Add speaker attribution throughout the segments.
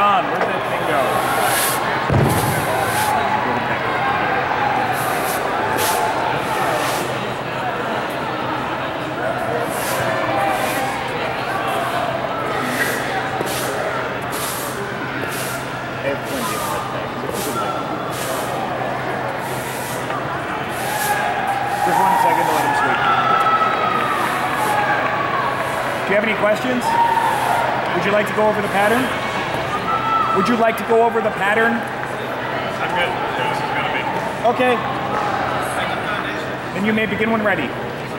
Speaker 1: gone. Where'd that thing go? I have plenty of red tags. Just 1 second to let him sleep. Do you have any questions? Would you like to go over the pattern? Would you like to go over the pattern?
Speaker 2: I'm good. This is gonna be.
Speaker 1: Okay. Then you may begin when ready.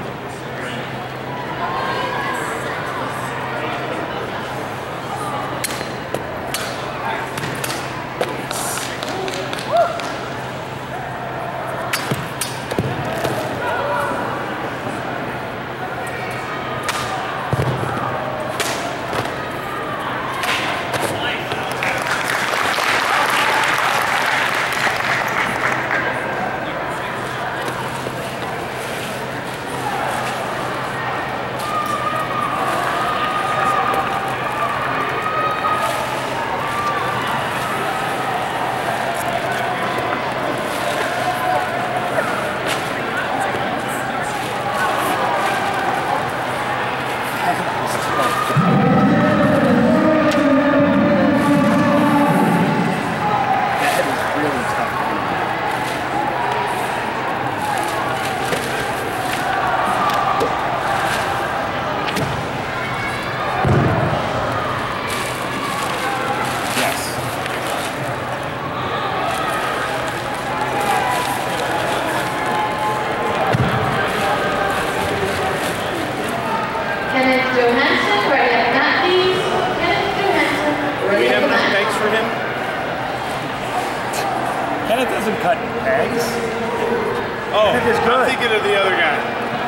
Speaker 1: Kenneth doesn't cut pegs.
Speaker 2: Oh,
Speaker 1: Kenneth is good.
Speaker 2: I'm thinking of the other guy.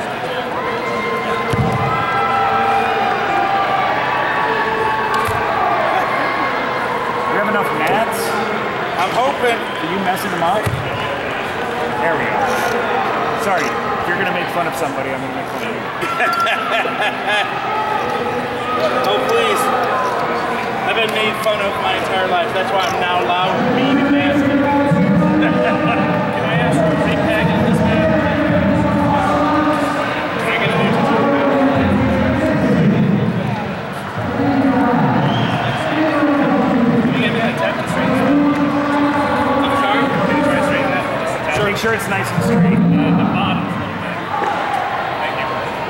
Speaker 1: You have enough mats?
Speaker 2: I'm hoping.
Speaker 1: Are you messing them up? There we go. Sorry, if you're going to make fun of somebody, I'm going to make fun of you.
Speaker 2: Oh, please. I've been made fun of my entire life. That's why I'm now loud, mean, and nasty. Can I ask for a big pack in this man? What are you going to do? Can you give me that tap to straighten that? I'm sorry? Can you try to straighten that?
Speaker 1: Sure. Make sure it's nice and straight.
Speaker 2: The bottom. Thank you.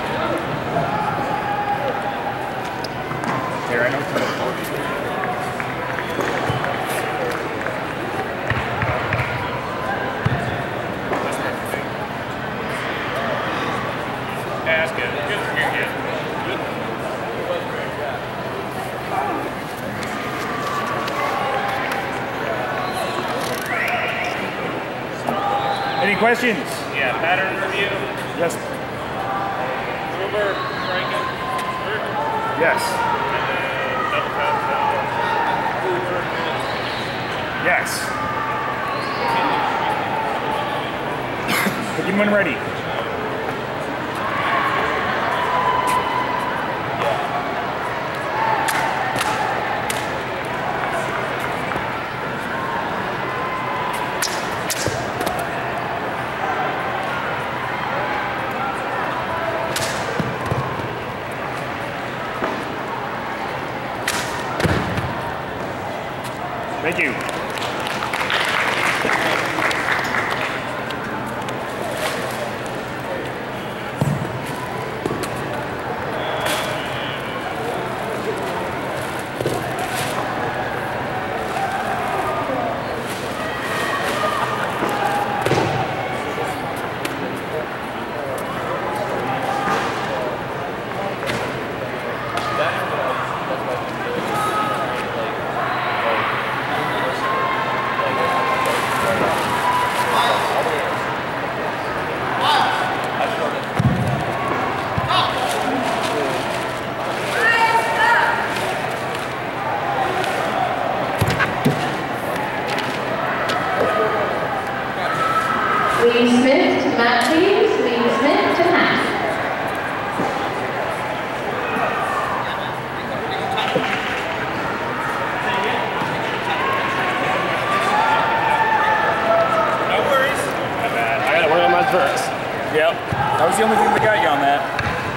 Speaker 1: Here, I know what to look for.
Speaker 2: That's good. Good. You're good. Good.
Speaker 1: Any questions?
Speaker 2: Yeah, pattern review.
Speaker 1: Yes.
Speaker 2: Uber, Franken,
Speaker 1: Yes.
Speaker 2: double cut, Uber.
Speaker 1: Yes. Begin when ready. Thank you. Yep. That was the only thing that got you on that.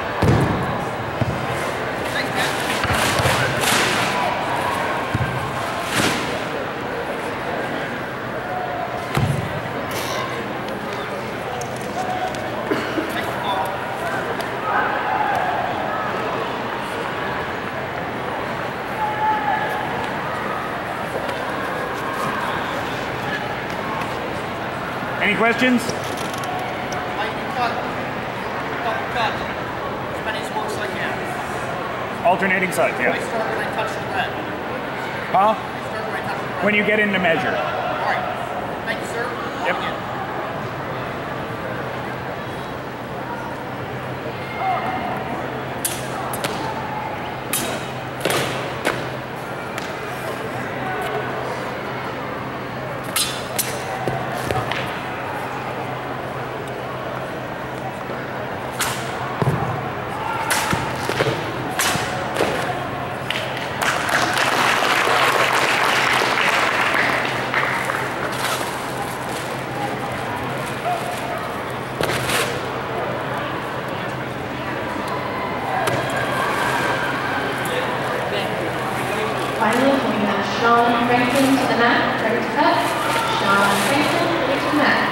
Speaker 1: Any questions?
Speaker 3: As many sports as I can.
Speaker 1: Alternating sides,
Speaker 3: I
Speaker 1: yeah.
Speaker 3: start when I touch the red.
Speaker 1: Huh?
Speaker 3: I start when I touch the red.
Speaker 1: When you get into measure.
Speaker 3: All right. Thank you, sir.
Speaker 1: Yep.
Speaker 3: Again.
Speaker 4: Finally, we have Sean Franklin to the mat, ready to cut. Sean Franklin, ready to the mat.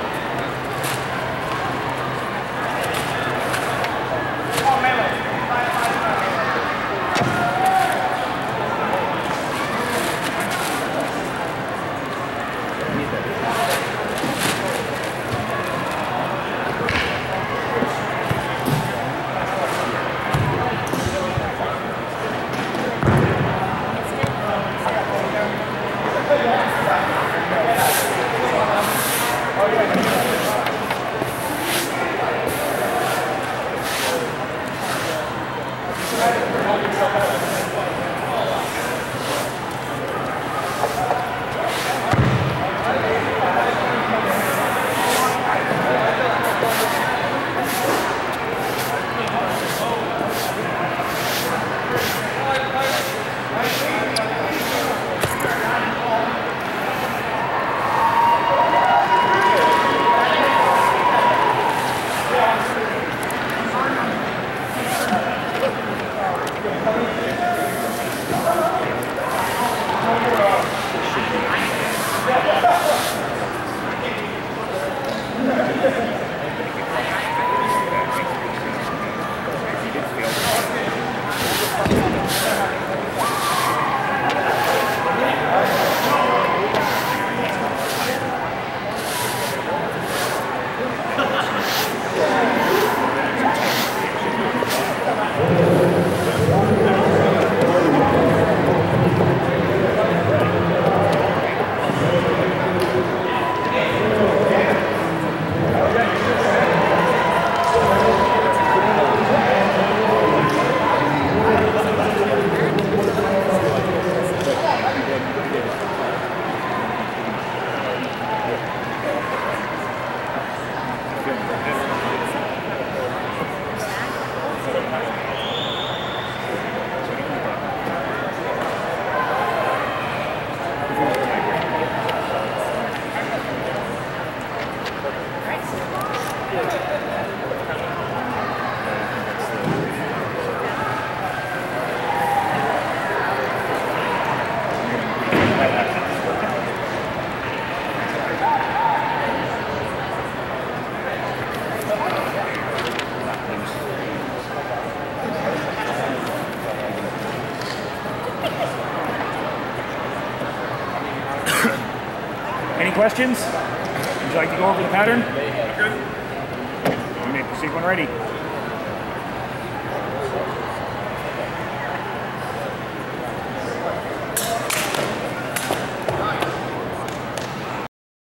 Speaker 1: Any questions? Would you like to go over the pattern? Good. You may proceed when ready.